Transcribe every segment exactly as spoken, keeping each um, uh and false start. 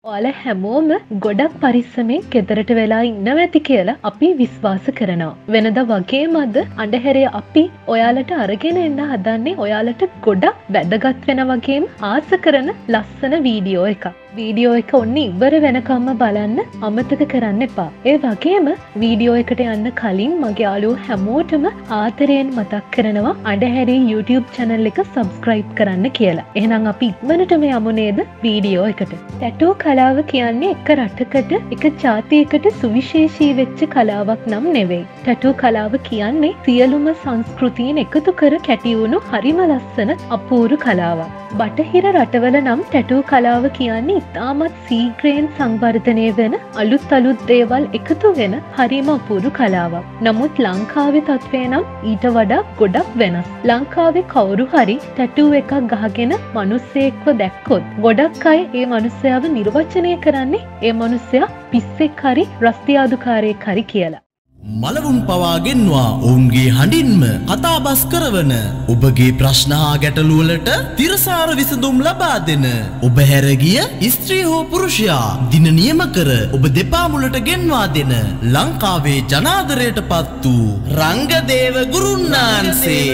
ඔයාලා හැමෝම ගොඩක් පරිස්සමෙන් ගෙදරට වෙලා ඉන්නවා ඇති කියලා අපි විශ්වාස කරනවා. වෙනදා වගේම අද අඳුරේ අපි ඔයාලට අරගෙන එන්න හදන්නේ ඔයාලට ගොඩක් වැදගත් වෙන වගේම ආස කරන ලස්සන වීඩියෝ එකක්. වීඩියෝ එක ඔන්න ඉවර වෙනකම්ම බලන්න අමතක කරන්න එපා. ඒ වගේම වීඩියෝ එකට යන්න කලින් මගේ යාළුවෝ හැමෝටම ආදරයෙන් මතක් කරනවා අඳුරේ YouTube channel එක subscribe කරන්න කියලා. එහෙනම් අපි ඉක්මනටම යමු නේද වීඩියෝ එකට. ටැටූ කලාව කියන්නේ එක රටකට එක ජාතියකට සුවිශේෂී වෙච්ච කලාවක් නම් නෙවෙයි. ටැටූ කලාව කියන්නේ සියලුම සංස්කෘතීන් එකතු කර කැටි වුණු හරිම ලස්සන අපූර්ව කලාවක්. බටහිර රටවල නම් ටැටූ කලාව කියන්නේ ඉතාමත් සීඝ්‍රයෙන් සංවර්ධනය වෙන අලුත් අලුත් දේවල් එකතු වෙන හරිම අපූර්ව කලාවක්. නමුත් ලංකාවේ තත්ත්වය නම් ඊට වඩා ගොඩක් වෙනස්. ලංකාවේ කවුරු හරි ටැටූ එකක් ගහගෙන මිනිස්සෙක්ව දැක්කොත් ගොඩක් අය ඒ මිනිස්සයාව නිර්වචනය කරන්නේ ඒ මිනිස්සයා පිස්සෙක් හරි රස්තියාදුකාරයෙක් හරි කියලා. මලවුන් පවා ගෙන්වා ඔවුන්ගේ හඬින්ම කතාබස් කරවන ඔබගේ ප්‍රශ්න හා ගැටලු වලට තිරසාර විසඳුම් ලබා දෙන ඔබ හැරගිය ස්ත්‍රී හෝ පුරුෂයා දින නියම කර ඔබ දෙපා මුලට ගෙන්වා දෙන ලංකාවේ ජනාදරයට පත් වූ රංගදේව ගුරුන්නාන්සේ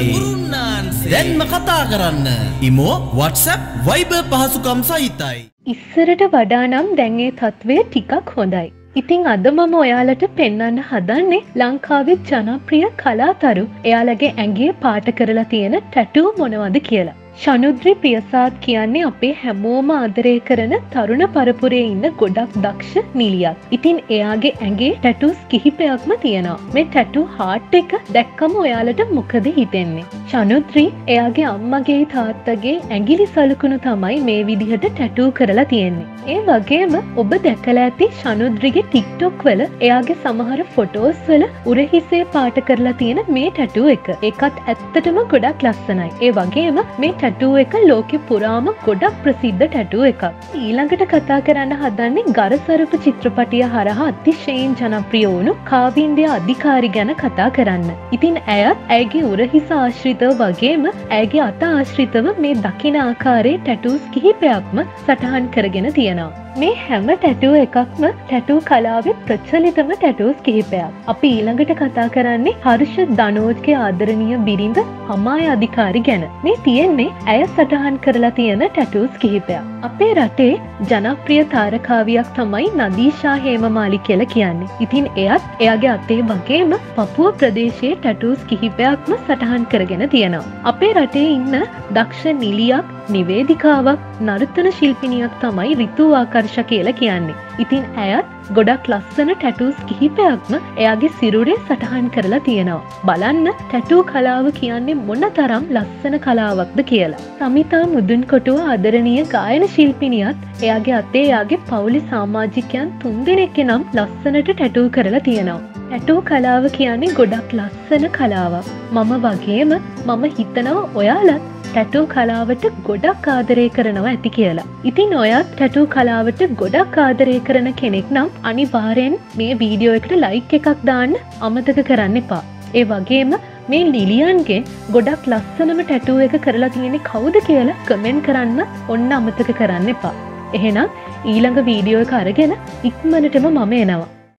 දැන්ම කතා කරන්න ඉමෝ WhatsApp Viber පහසුකම් සහිතයි. ඉස්සරට වඩා නම් දැන් ඒ තත්ත්වය ටිකක් හොඳයි. ඉතින් අද මම ඔයාලට පෙන්වන්න හදන්නේ ලංකාවේ ජනප්‍රිය කලාතරු එයාලගේ ඇඟේ පාට කරලා තියෙන ටැටූ මොනවද කියලා. ශනුද්‍රි ප්‍රියසාද් කියන්නේ අපේ හැමෝම ආදරය කරන තරුණ පරපුරේ ඉන්න ගොඩක් දක්ෂ නිලියක්. ඉතින් එයාගේ ඇඟේ ටැටූස් කිහිපයක්ම තියෙනවා. මේ ටැටූ හාර්ට් එක දැක්කම ඔයාලට මොකද හිතෙන්නේ? ශනුද්‍රි එයාගේ අම්මගේ තාත්තගේ ඇඟිලි සලකුණු තමයි මේ විදිහට ටැටූ කරලා තියෙන්නේ. ඒ වගේම ඔබ දැකලා ඇති ශනුද්‍රිගේ TikTok වල එයාගේ සමහර ෆොටෝස් වල උරහිසේ පාට කරලා තියෙන මේ ටැටූ එක. ඒකත් ඇත්තටම ගොඩක් ලස්සනයි. ඒ වගේම මේ ටැටූ එක ලෝකෙ පුරාම ගොඩක් ප්‍රසිද්ධ ටැටූ එකක්. ඊළඟට කතා කරන්න හදන්නේ ගරසරප චිත්‍රපටිය හරහා අතිශයින් ජනප්‍රිය වුණු කාවින්ද්‍ය අධිකාරි ගැන කතා කරන්න. ඉතින් ඇයත් ඇයගේ උරහිස ආශ්‍රිතව වගේම ඇයගේ අත ආශ්‍රිතව මේ දකින ආකාරයේ ටැටූස් කිහිපයක්ම සටහන් කරගෙන තියෙනවා. මේ හැම ටැටූ එකක්ම ටැටූ කලාවේ ප්‍රචලිතම ටැටූස් කිහිපයක්. අපි ඊළඟට කතා කරන්නේ හර්ෂ ධනෝජ්ගේ ආදරණීය බිරිඳ හමාය අධිකාරි ගැන. මේ තියෙන්නේ ඇය සටහන් කරලා තියෙන ටැටූස් කිහිපයක්. අපේ රටේ ජනප්‍රිය තාරකාවියක් තමයි නදීෂා හේමමාලි කියලා කියන්නේ. ඉතින් එයත් එයාගේ අතේ වගේම පපුව ප්‍රදේශයේ ටැටූස් කිහිපයක්ම සටහන් කරගෙන තියෙනවා. අපේ රටේ ඉන්න දක්ෂ නිලියක්, නිවේදිකාවක්, නර්තන ශිල්පිනියක් තමයි රිතු ආකර්ෂ කියලා කියන්නේ. ඉතින් ඇයත් ගොඩක් ලස්සන ටැටූස් කිහිපයක්ම එයාගේ සිරුරේ සටහන් කරලා තියෙනවා. බලන්න ටැටූ කලාව කියන්නේ මොනතරම් ලස්සන කලාවක්ද කියලා. සමිතා මුදුන්කොටුව ආදරණීය ගායන ශිල්පිනියත් එයාගේ අතේ එයාගේ පවුලේ සමාජිකයන් තුන්දෙනෙක් නම් ලස්සනට ටැටූ කරලා තියෙනවා. ටැටූ කලාව කියන්නේ ගොඩක් ලස්සන කලාවක්. මම වගේම මම හිතනවා ඔයාලත් ටැටූ කලාවට ගොඩක් ආදරය කරනවා ඇති කියලා. ඉතින් ඔයත් ටැටූ කලාවට ගොඩක් ආදරය කරන කෙනෙක් නම් අනිවාර්යෙන් මේ වීඩියෝ එකට ලයික් එකක් දාන්න අමතක කරන්න එපා. ඒ වගේම මේ ලිලියන්ගේ ගොඩක් ලස්සනම ටැටූ එක කරලා තියෙන්නේ කවුද කියලා කමෙන්ට් කරන්න ඔන්න අමතක කරන්න එපා. එහෙනම් ඊළඟ වීඩියෝ එක අරගෙන ඉක්මනටම මම එනවා.